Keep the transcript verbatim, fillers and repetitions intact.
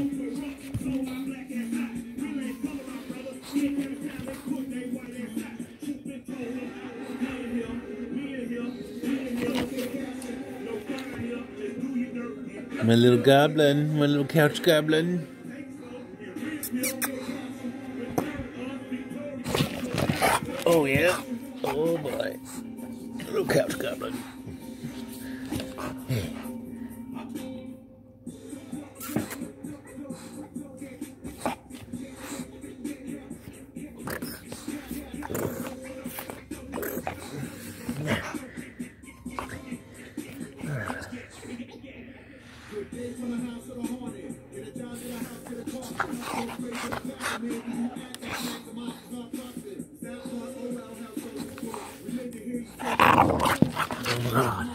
My little goblin, my little couch goblin. Oh yeah, oh boy, little couch goblin. Hey. Oh God.